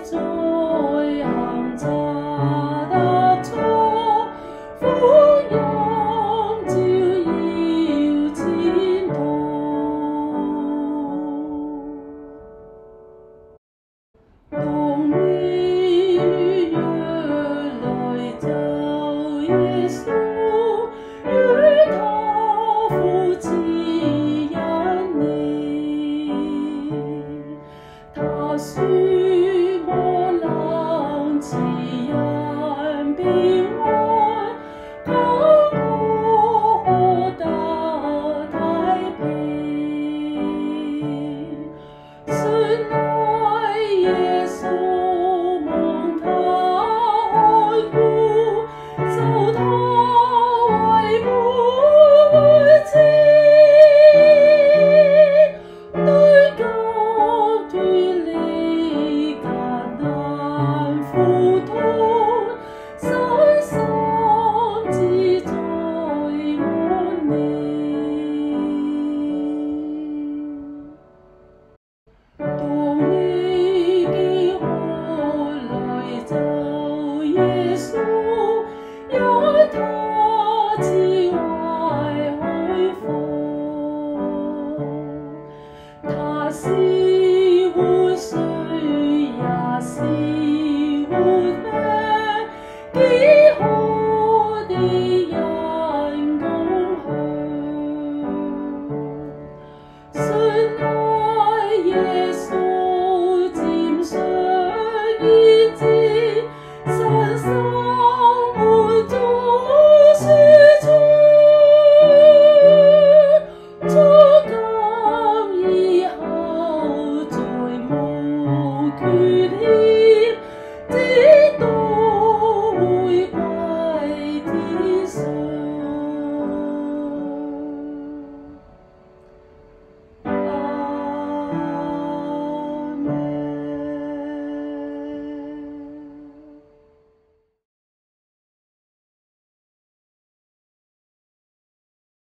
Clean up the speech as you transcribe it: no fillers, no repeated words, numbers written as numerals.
再行差踏錯，福音照耀前途。當你軟弱來就耶穌，與祂扶持引領。他說我能賜人平安，靠我可得太平。信賴耶穌，蒙祂看顧，受祂懷抱溫情，頓感脫離艱難苦痛，身心自在安寧。當你飢渴來就耶穌，因祂慈懷開放。祂是活水，也是活餅，飢渴的人共享。信賴耶穌，漸上醫治，身心滿足舒暢。從今以後再無缺欠，直到回歸天上。